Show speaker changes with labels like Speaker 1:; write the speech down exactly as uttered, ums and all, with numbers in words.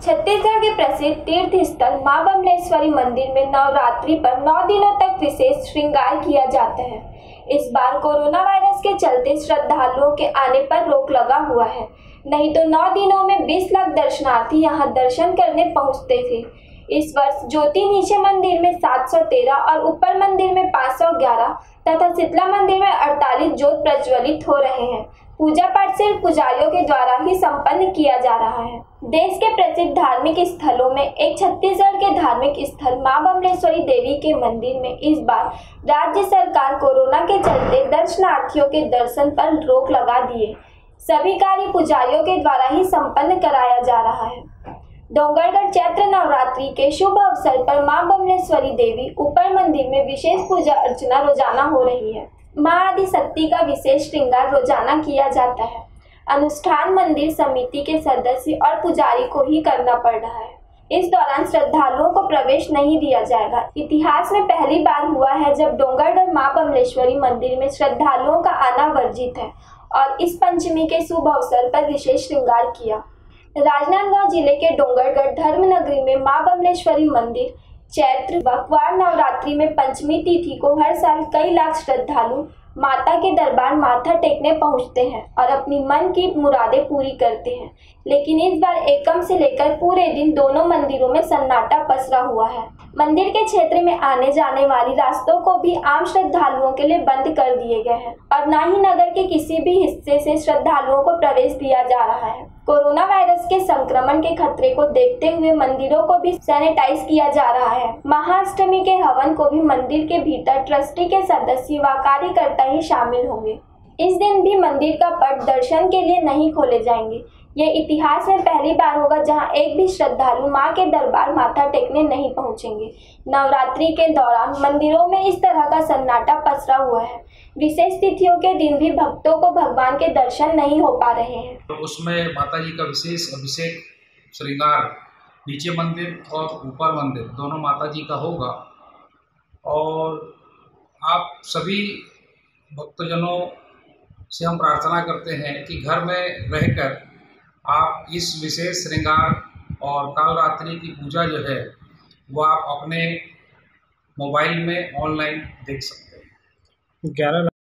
Speaker 1: छत्तीसगढ़ के प्रसिद्ध तीर्थ स्थल मां बमलेश्वरी मंदिर में नवरात्रि पर नौ दिनों तक विशेष श्रृंगार किया जाता है। इस बार कोरोना वायरस के चलते श्रद्धालुओं के आने पर रोक लगा हुआ है, नहीं तो नौ दिनों में बीस लाख दर्शनार्थी यहां दर्शन करने पहुंचते थे। इस वर्ष ज्योति नीचे मंदिर में सात सौ तेरह और ऊपर मंदिर में पाँच सौ ग्यारह तथा शीतला मंदिर में अड़तालीस ज्योत प्रज्वलित हो रहे हैं। पूजा पाठ सिर्फ पुजारियों के द्वारा ही संपन्न किया जा रहा है। देश के प्रसिद्ध धार्मिक स्थलों में एक छत्तीसगढ़ के धार्मिक स्थल मां बमलेश्वरी देवी के मंदिर में इस बार राज्य सरकार कोरोना के चलते दर्शनार्थियों के दर्शन पर रोक लगा दिए। सभी कार्य पुजारियों के द्वारा ही संपन्न कराया जा रहा है। डोंगरगढ़ चैत्र नवरात्रि के शुभ अवसर पर मां बमलेश्वरी देवी ऊपर मंदिर में विशेष पूजा अर्चना रोजाना हो रही है। मां आदि शक्ति का विशेष श्रृंगार रोजाना किया जाता है। अनुष्ठान मंदिर समिति के सदस्य और पुजारी को ही करना पड़ रहा है। इस दौरान श्रद्धालुओं को प्रवेश नहीं दिया जाएगा। इतिहास में पहली बार हुआ है जब डोंगरगढ़ मां बमलेश्वरी मंदिर में श्रद्धालुओं का आना वर्जित है और इस पंचमी के शुभ अवसर पर विशेष श्रृंगार किया। राजनांदगांव जिले के डोंगरगढ़ धर्मनगरी में मां बमलेश्वरी मंदिर चैत्र बकवार नवरात्रि में पंचमी तिथि को हर साल कई लाख श्रद्धालु माता के दरबार माथा टेकने पहुंचते हैं और अपनी मन की मुरादें पूरी करते हैं। लेकिन इस बार एकम से लेकर पूरे दिन दोनों मंदिरों में सन्नाटा पसरा हुआ है। मंदिर के क्षेत्र में आने जाने वाली रास्तों को भी आम श्रद्धालुओं के लिए बंद कर दिए गए हैं और न ही नगर के किसी भी हिस्से से श्रद्धालुओं को प्रवेश दिया जा रहा है। कोरोना वायरस के संक्रमण के खतरे को देखते हुए मंदिरों को भी सैनिटाइज किया जा रहा है। महाअष्टमी के हवन को भी मंदिर के भीतर ट्रस्टी के सदस्य व कार्यकर्ता ही शामिल होंगे। इस दिन भी मंदिर का पट दर्शन के लिए नहीं खोले जाएंगे। ये इतिहास में पहली बार होगा जहां एक भी श्रद्धालु मां के दरबार माथा टेकने नहीं पहुंचेंगे। नवरात्रि के दौरान मंदिरों में इस तरह का सन्नाटा पसरा हुआ है। विशेष तिथियों के दिन भी भक्तों को भगवान के दर्शन नहीं हो पा रहे हैं।
Speaker 2: तो उसमें माता जी का विशेष अभिषेक श्रृंगार नीचे मंदिर और ऊपर मंदिर दोनों माता जी का होगा और आप सभी भक्तजनों से हम प्रार्थना करते हैं कि घर में रहकर आप इस विशेष श्रृंगार और कालरात्रि की पूजा जो है वो आप अपने मोबाइल में ऑनलाइन देख सकते हैं।
Speaker 3: ग्यारह